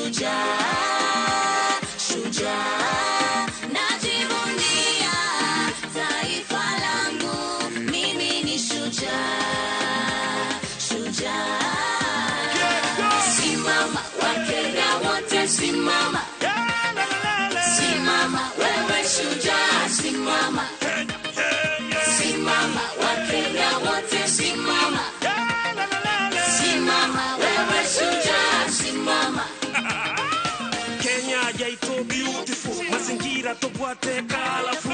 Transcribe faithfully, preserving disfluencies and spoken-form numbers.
shujaa, shujaa, najivunia taifa langu, mimi ni shujaa, shujaa. Simama Wakenya wote, simama, simama wewe shujaa, simama, simama Wakenya wote, simama, simama wewe shujaa, simama. Kenya yaito beautiful, mazingira tobwate kala